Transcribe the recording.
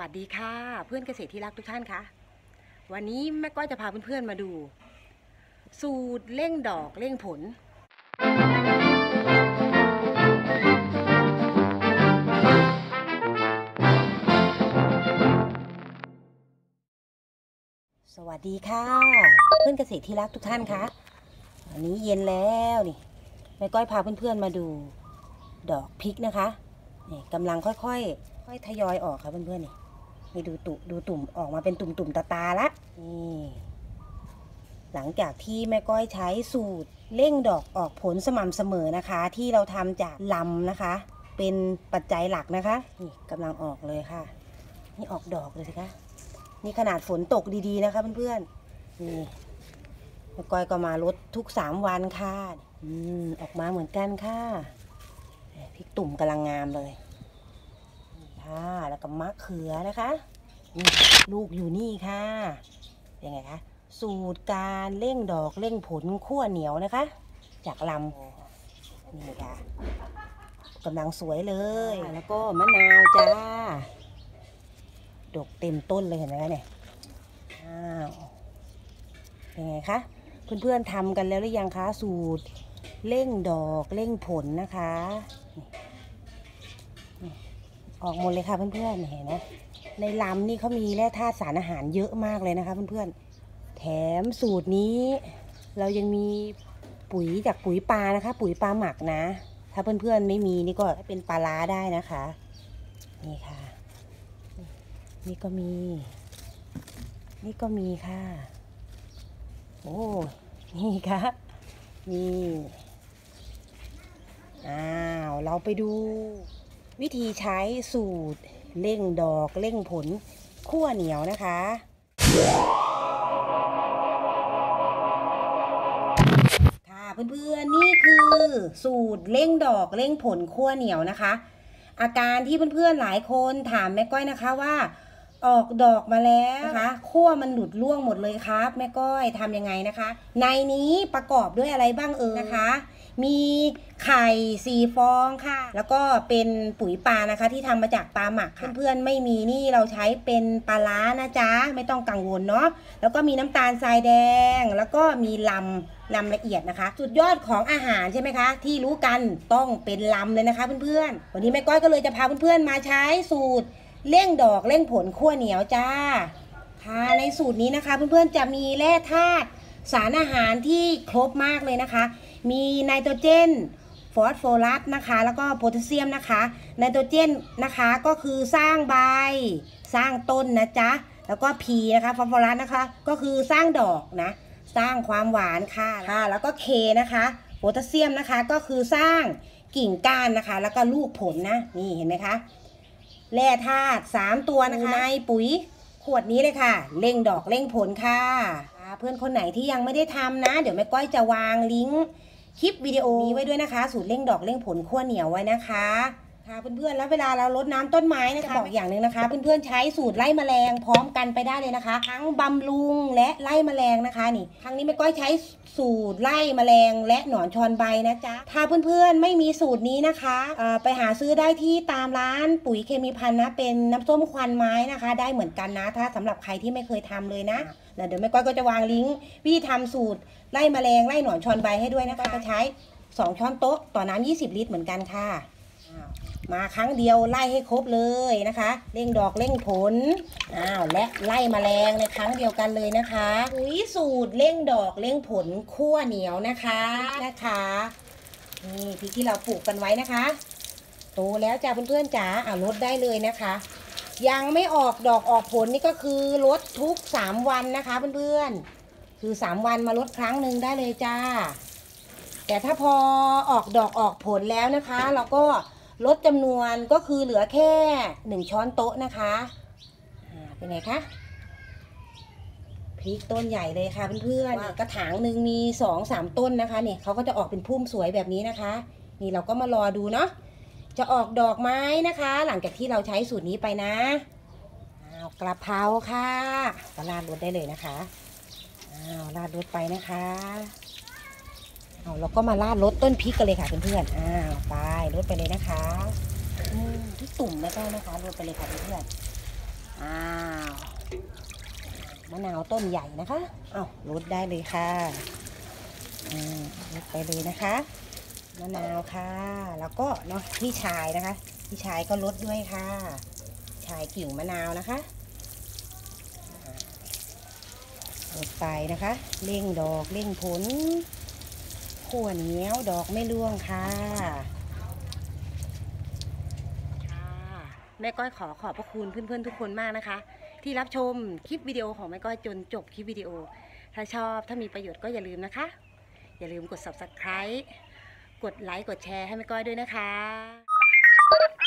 วัสดีค่ะเพื่อนเกษตรที่รักทุกท่านคะวันนี้แม่ก้อยจะพาเพื่อนๆมาดู สูตรเร่งดอกเร่งผลสวัสดีค่ะเพื่อนเกษตรที่รักทุกท่านคะวันนี้เย็นแล้วนี่แม่ก้อยพาเพื่อนๆมาดูดอกพริกนะคะนี่กำลังค่อยทยอยออกค่ะเพื่อนๆนี่ดูตุ่มออกมาเป็นตุ่มตาละนี่หลังจากที่แม่ก้อยใช้สูตรเร่งดอกออกผลสม่ำเสมอนะคะที่เราทำจากลำนะคะเป็นปัจจัยหลักนะคะนี่กำลังออกเลยค่ะนี่ออกดอกเลยสิคะนี่ขนาดฝนตกดีๆนะคะเพื่อนๆนี่แม่ก้อยก็มาลดทุก3 วันค่ะออกมาเหมือนกันค่ะพริกตุ่มกำลังงามเลยค่ะแล้วก็มะเขือนะคะลูกอยู่นี่ค่ะเป็นไงคะสูตรการเร่งดอกเร่งผลขั้วเหนียวนะคะจากลำนี่ค่ะกำลังสวยเลยแล้วก็มะนาวจ้าดกเต็มต้นเลยเห็นไหมเนี่ยเป็นไงคะเพื่อนๆทำกันแล้วหรือยังคะสูตรเร่งดอกเร่งผลนะคะออกหมดเลยค่ะเพื่อนๆเห็นไหมในลำนี่เขามีแร่ธาตุสารอาหารเยอะมากเลยนะคะเพื่อนๆแถมสูตรนี้เรายังมีปุ๋ยจากปุ๋ยปลานะคะปุ๋ยปลาหมักนะถ้าเพื่อนๆไม่มีนี่ก็เป็นปลาร้าได้นะคะนี่ค่ะนี่ก็มีค่ะโอ้นี่ค่ะนี่เราไปดูวิธีใช้สูตรเร่งดอกเร่งผลขั้วเหนียวนะคะค่ะเพื่อนๆนี่คือสูตรเร่งดอกเร่งผลขั้วเหนียวนะคะอาการที่เพื่อนๆหลายคนถามแม่ก้อยนะคะว่าออกดอกมาแล้วนะคะขั้วมันหลุดร่วงหมดเลยครับแม่ก้อยทำยังไงนะคะในนี้ประกอบด้วยอะไรบ้างนะคะมีไข่4 ฟองค่ะแล้วก็เป็นปุ๋ยปลานะคะที่ทำมาจากปลาหมักค่ะเพื่อนๆไม่มีนี่เราใช้เป็นปลาล้านะจ๊ะไม่ต้องกังวลเนาะแล้วก็มีน้ำตาลทรายแดงแล้วก็มีลำละเอียดนะคะสุดยอดของอาหารใช่ไหมคะที่รู้กันต้องเป็นลำเลยนะคะเพื่อนๆวันนี้แม่ก้อยก็เลยจะพาเพื่อนๆมาใช้สูตรเร่งดอกเร่งผลขั้วเหนียวจ้าค่ะในสูตรนี้นะคะเพื่อนๆจะมีแร่ธาตุสารอาหารที่ครบมากเลยนะคะมีไนโตรเจนฟอสโฟรัสนะคะแล้วก็โพแทสเซียมนะคะไนโตรเจนนะคะก็คือสร้างใบสร้างต้นนะจ๊ะแล้วก็พีนะคะฟอสโฟรัสนะคะก็คือสร้างดอกนะสร้างความหวานค่ะแล้วก็เคนะคะโพแทสเซียมนะคะก็คือสร้างกิ่งก้านนะคะแล้วก็ลูกผลนะนี่เห็นไหมคะแร่ธาตุ3 ตัวนะคะในปุ๋ยขวดนี้เลยค่ะเร่งดอกเร่งผลค่ะเพื่อนคนไหนที่ยังไม่ได้ทำนะเดี๋ยวแม่ก้อยจะวางลิงก์คลิปวิดีโอนี้ไว้ด้วยนะคะสูตรเร่งดอกเร่งผลขั้วเหนียวไว้นะคะค่ะเพื่อนๆแล้วเวลาเรารดน้ำต้นไม้นะคะบอกอย่างหนึ่งนะคะเพื่อนๆใช้สูตรไล่แมลงพร้อมกันไปได้เลยนะคะทั้งบำรุงและไล่แมลงนะคะนี่ครั้งนี้แม่ก้อยใช้สูตรไล่แมลงและหนอนชอนใบนะจ๊ะถ้าเพื่อนๆไม่มีสูตรนี้นะคะไปหาซื้อได้ที่ตามร้านปุ๋ยเคมีภัณฑ์นะเป็นน้ำส้มควันไม้นะคะได้เหมือนกันนะถ้าสำหรับใครที่ไม่เคยทำเลยนะเดี๋ยวแม่ก้อยก็จะวางลิงก์วิธีทำสูตรไล่แมลงไล่หนอนชอนใบให้ด้วยนะคะก็ใช้2 ช้อนโต๊ะต่อน้ำ20 ลิตรเหมือนกันค่ะมาครั้งเดียวไล่ให้ครบเลยนะคะเร่งดอกเร่งผลและไล่แมลงในครั้งเดียวกันเลยนะคะปุ๋ยสูตรเร่งดอกเร่งผลขั้วเหนียวนะคะนี่พริกที่เราปลูกกันไว้นะคะโตแล้วจ้าเพื่อนๆจ๋าลดได้เลยนะคะยังไม่ออกดอกออกผลนี่ก็คือลดทุก3 วันนะคะเพื่อนๆคือ3 วันมาลดครั้งหนึ่งได้เลยจ้าแต่ถ้าพอออกดอกออกผลแล้วนะคะเราก็ลดจำนวนก็คือเหลือแค่1 ช้อนโต๊ะนะคะเป็นไงคะพริกต้นใหญ่เลยค่ะเพื่อนๆกระถางหนึ่งมี2-3 ต้นนะคะนี่เขาก็จะออกเป็นพุ่มสวยแบบนี้นะคะนี่เราก็มารอดูเนาะจะออกดอกไม้นะคะหลังจากที่เราใช้สูตรนี้ไปนะกระเพราค่ะก็ราดรสได้เลยนะคะราดรสไปนะคะเราก็มาราดรสต้นพริกกันเลยค่ะเพื่อนๆไปรดไปเลยนะคะที่ตุ่มแล้วก็นะคะรดไปเลยค่ะเพื่อนอ้าวมะนาวต้นใหญ่นะคะอ้าวลดได้เลยค่ะลดไปเลยนะคะมะนาวค่ะแล้วก็เนาะพี่ชายนะคะพี่ชายก็ลดด้วยค่ะชายกิ่งมะนาวนะคะลดไปนะคะเร่งดอกเร่งผลขั้วเหนียวดอกไม่ร่วงค่ะแม่ก้อยขอบพระคุณเพื่อนๆทุกคนมากนะคะที่รับชมคลิปวิดีโอของแม่ก้อยจนจบคลิปวิดีโอถ้าชอบถ้ามีประโยชน์ก็อย่าลืมนะคะอย่าลืมกด Subscribe กดไลค์กดแชร์ให้แม่ก้อยด้วยนะคะ